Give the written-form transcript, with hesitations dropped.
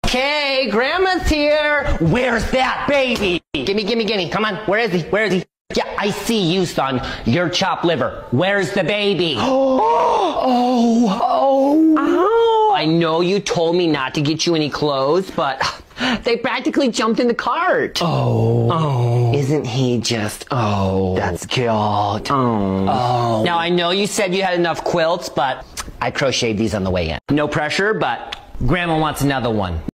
Okay, Grandma's here. Where's that baby? Gimme. Come on, where is he? Yeah, I see you, son. You're chopped liver. Where's the baby? Oh. I know you told me not to get you any clothes, but they practically jumped in the cart. Oh. Isn't he just, that's cute. Oh. Now, I know you said you had enough quilts, but I crocheted these on the way in. No pressure, but Grandma wants another one.